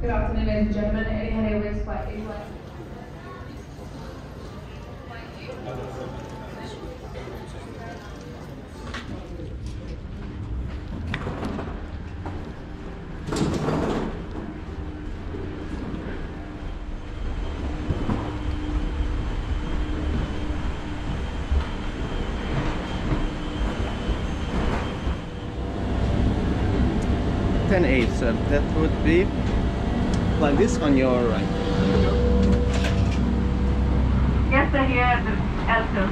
Good afternoon, ladies and gentlemen. Etihad Airways Flight 81. Ten-eight, so that would be like this on your right. Yes, sir, here at the L2.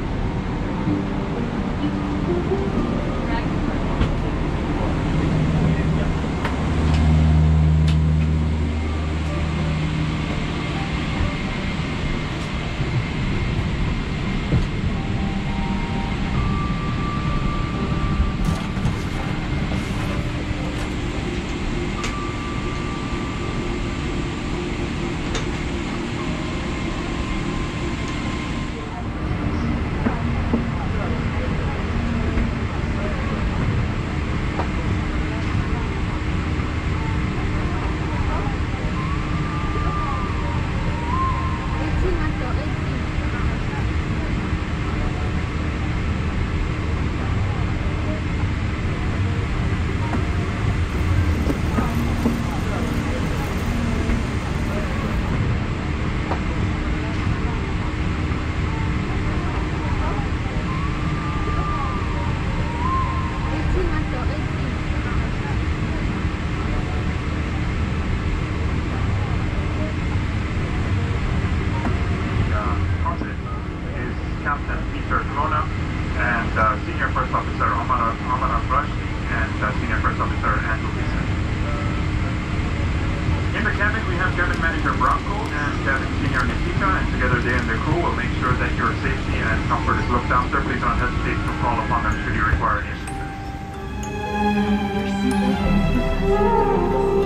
Senior First Officer Amanat Rashdi and Senior First Officer Andrew Mason. In the cabin we have cabin manager Bronco and cabin senior Nikita, and together they and the crew will make sure that your safety and comfort is looked after. Please don't hesitate to call upon them should you require any assistance.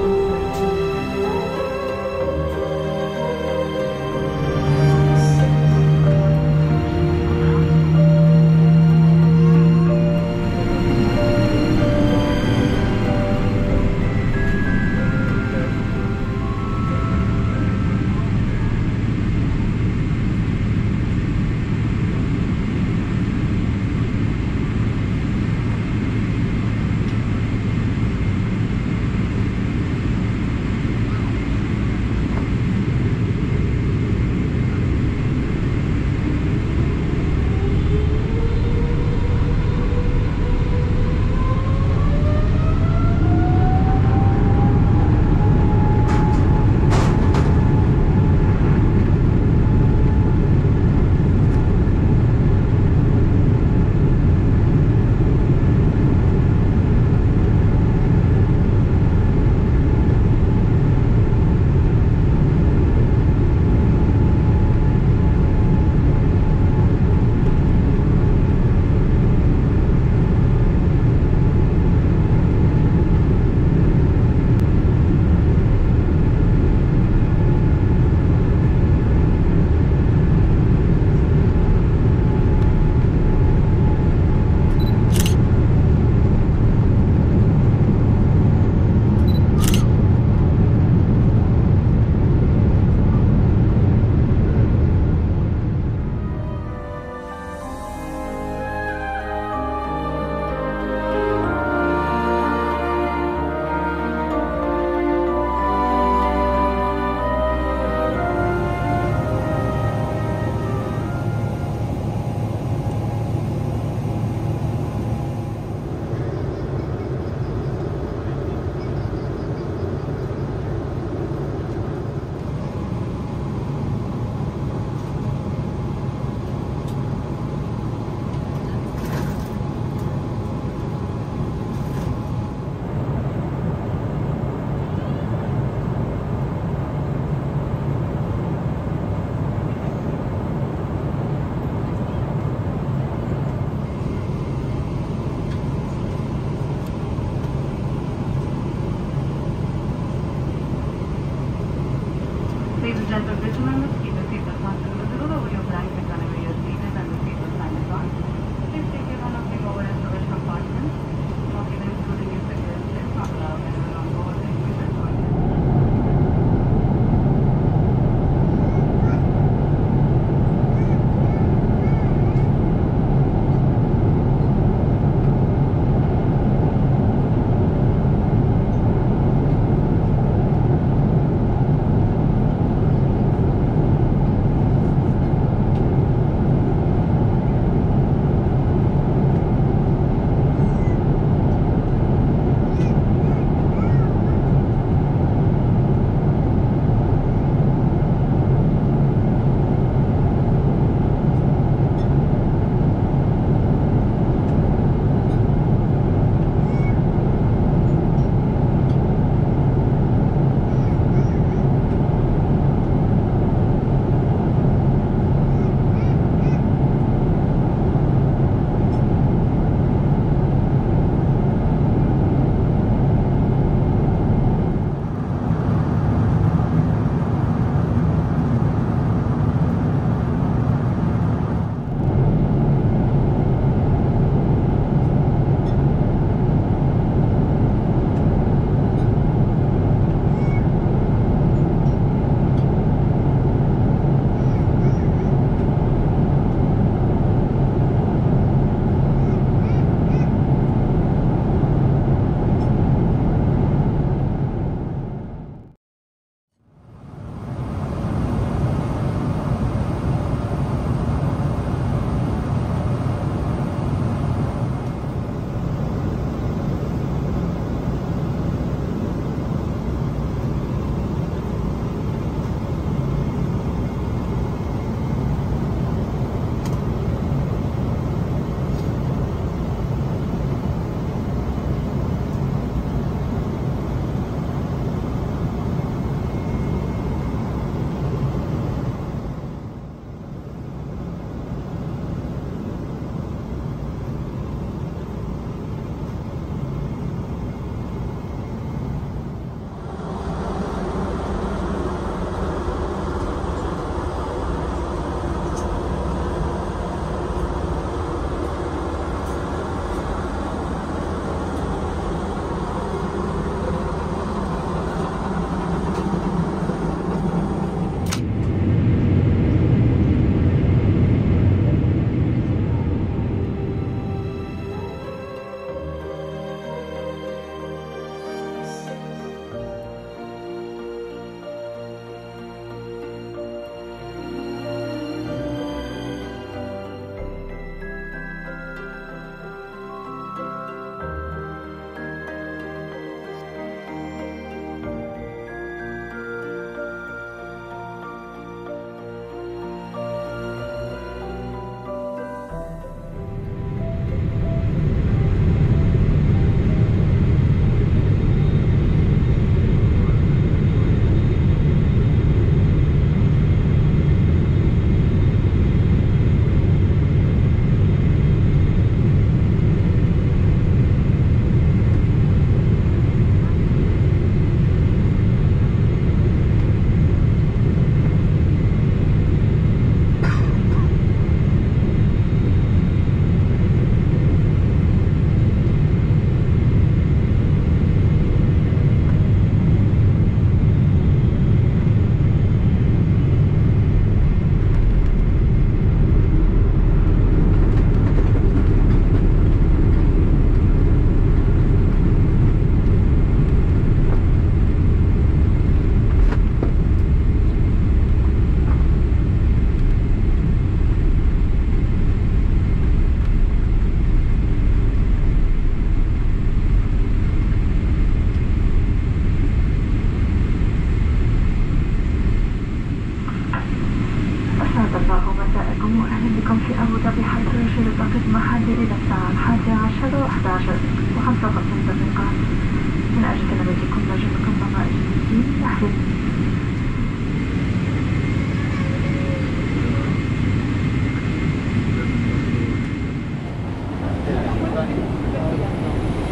Ladies and gentlemen, keep the seatbelt fastened with the rule over your blanket whenever you're seated and the seatbelt sign is on. Please take care of the overhead storage compartments. Smoking, including your cigarettes, is not allowed anyone on board. Thank you for joining.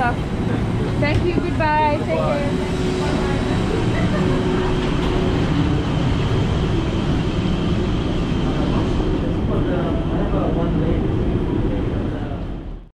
stuff. Thank you. Goodbye. Take care.